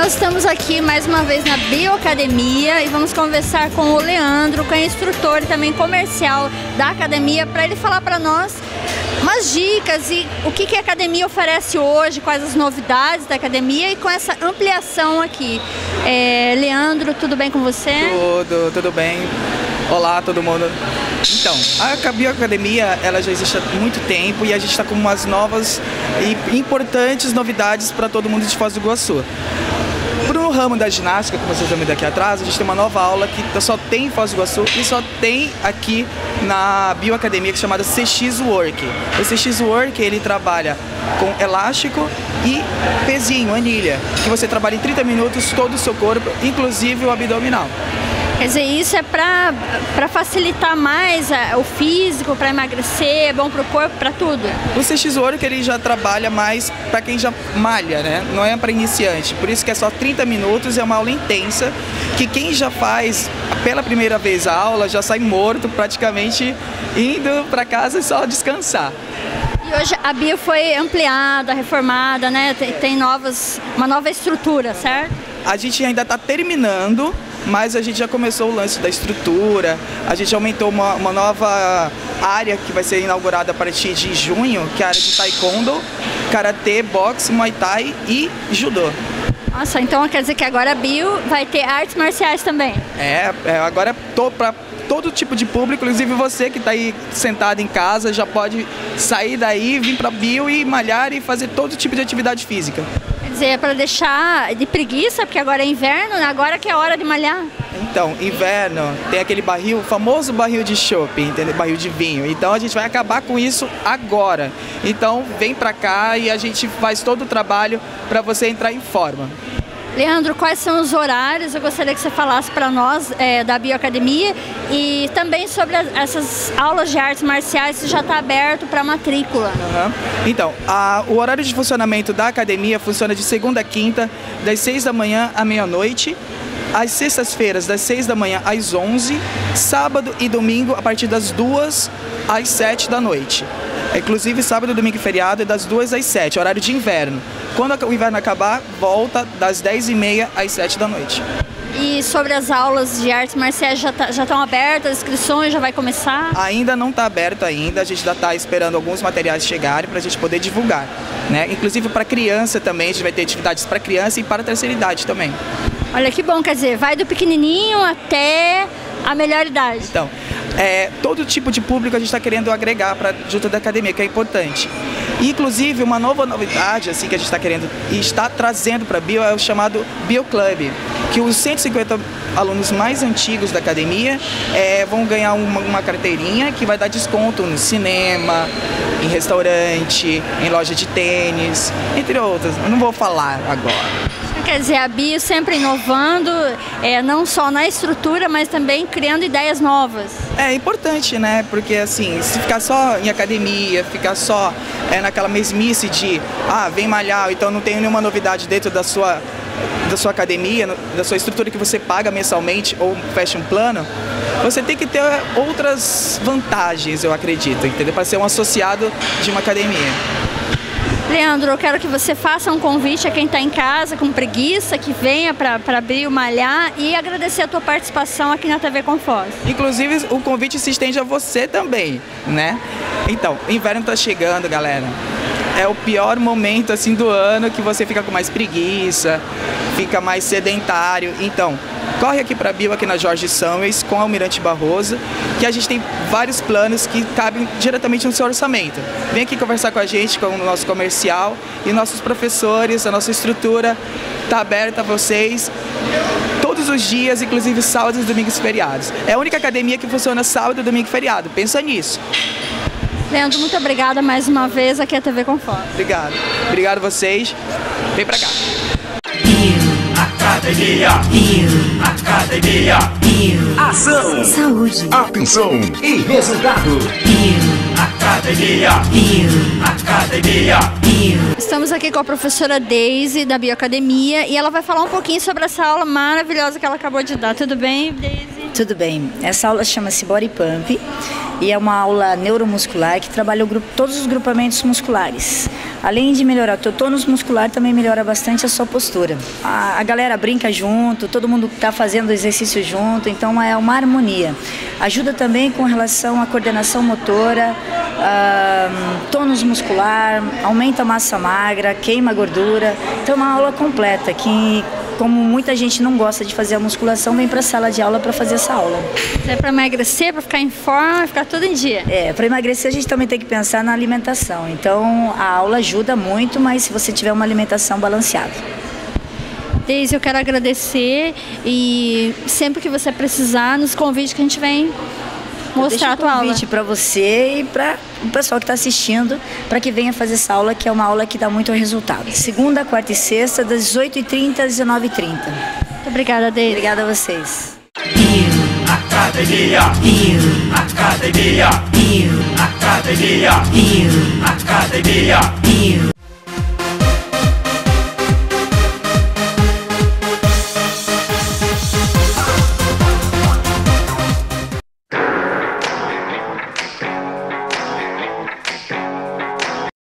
nós estamos aqui mais uma vez na Bioacademia e vamos conversar com o Leandro, que é instrutor e também comercial da academia, para ele falar para nós umas dicas e o que a academia oferece hoje, quais as novidades da academia e com essa ampliação aqui. Leandro, tudo bem com você? Tudo bem. Olá, todo mundo. Então, a Bioacademia, ela já existe há muito tempo e a gente está com umas novas e importantes novidades para todo mundo de Foz do Iguaçu. Pro ramo da ginástica, como vocês estão vendo aqui atrás, a gente tem uma nova aula que só tem em Foz do Iguaçu e só tem aqui na Bioacademia, que é chamada CX Work. O CX Work, ele trabalha com elástico e pezinho, anilha, que você trabalha em 30 minutos todo o seu corpo, inclusive o abdominal. Quer dizer, isso é para facilitar mais o físico, para emagrecer, é bom para o corpo, para tudo? O CX Work, ele já trabalha mais para quem já malha, né? Não é para iniciante. Por isso que é só 30 minutos, é uma aula intensa, que quem já faz pela primeira vez a aula já sai morto, praticamente indo para casa só descansar. E hoje a Bio foi ampliada, reformada, né? Tem uma nova estrutura, certo? A gente ainda está terminando, mas a gente já começou o lance da estrutura, a gente aumentou uma nova área que vai ser inaugurada a partir de junho, que é a área de taekwondo, karatê, boxe, muay thai e judô. Nossa, então quer dizer que agora a Bio vai ter artes marciais também? Agora para todo tipo de público, inclusive você que está aí sentado em casa, já pode sair daí, vir para a Bio e malhar e fazer todo tipo de atividade física. Quer dizer, é para deixar de preguiça, porque agora é inverno, né? Agora que é hora de malhar. Então, inverno, tem aquele barril, o famoso barril de chopp, entendeu? Barril de vinho. Então a gente vai acabar com isso agora. Então vem pra cá e a gente faz todo o trabalho para você entrar em forma. Leandro, quais são os horários? Eu gostaria que você falasse para nós da Bioacademia e também sobre essas aulas de artes marciais, se já está aberto para matrícula. Então, o horário de funcionamento da academia funciona de segunda a quinta, das 6 da manhã à meia-noite, às sextas-feiras, das 6 da manhã às 11, sábado e domingo, a partir das 2 às 7 da noite. Inclusive, sábado, domingo e feriado é das 2 às 7, horário de inverno. Quando o inverno acabar, volta das 10h30 às 7 da noite. E sobre as aulas de artes marciais, já estão abertas, as inscrições já vai começar? Ainda não está aberto ainda, a gente ainda está esperando alguns materiais chegarem para a gente poder divulgar, né? Inclusive para criança também, a gente vai ter atividades para criança e para a terceira idade também. Olha que bom, quer dizer, vai do pequenininho até a melhor idade. Então, todo tipo de público a gente está querendo agregar junto da academia, que é importante. E, inclusive, uma nova novidade assim, que a gente está querendo e está trazendo para a Bio é o chamado Bio Club, que os 150 alunos mais antigos da academia vão ganhar uma carteirinha que vai dar desconto no cinema, em restaurante, em loja de tênis, entre outras. Eu não vou falar agora. Quer dizer, a Bio sempre inovando, não só na estrutura, mas também criando ideias novas. É importante, né? Porque assim, se ficar só em academia, ficar só naquela mesmice de vem malhar, então não tem nenhuma novidade dentro da sua academia, da sua estrutura que você paga mensalmente ou fecha um plano, você tem que ter outras vantagens, eu acredito, entendeu? Para ser um associado de uma academia. Leandro, eu quero que você faça um convite a quem está em casa com preguiça, que venha para Bio malhar e agradecer a tua participação aqui na TV Com Foz. Inclusive, o convite se estende a você também, né? Então, o inverno está chegando, galera. É o pior momento assim do ano que você fica com mais preguiça, fica mais sedentário. Então, corre aqui para a Bio, aqui na Jorge Samuels, com a Almirante Barroso, que a gente tem vários planos que cabem diretamente no seu orçamento. Vem aqui conversar com a gente, com o nosso comercial e nossos professores, a nossa estrutura está aberta a vocês todos os dias, inclusive sábados, domingos e feriados. É a única academia que funciona sábado, domingo e feriado. Pensa nisso. Leandro, muito obrigada mais uma vez aqui à TV Com Foz. Obrigado. Obrigado a vocês. Vem pra cá. Academia. Academia. Ação. Saúde. Atenção. E resultado. Academia. Academia. Estamos aqui com a professora Deise da Bioacademia e ela vai falar um pouquinho sobre essa aula maravilhosa que ela acabou de dar. Tudo bem, Deise? Tudo bem. Essa aula chama-se Body Pump e é uma aula neuromuscular que trabalha todos os grupamentos musculares. Além de melhorar o teu tônus muscular, também melhora bastante a sua postura. A galera brinca junto, todo mundo está fazendo exercício junto, então é uma harmonia. Ajuda também com relação à coordenação motora, tônus muscular, aumenta a massa magra, queima a gordura. Então é uma aula completa que, como muita gente não gosta de fazer a musculação, vem para a sala de aula para fazer essa aula. É para emagrecer, para ficar em forma, ficar tudo em dia. Para emagrecer a gente também tem que pensar na alimentação. Então a aula ajuda muito, mas se você tiver uma alimentação balanceada. Deise, eu quero agradecer e sempre que você precisar, nos convide que a gente vem mostrar a tua aula. Convite para você e para o pessoal que está assistindo, para que venha fazer essa aula, que é uma aula que dá muito resultado. Segunda, quarta e sexta, das 18h30 às 19h30. Muito obrigada, Deise. Obrigada a vocês. Academia, academia, academia, academia.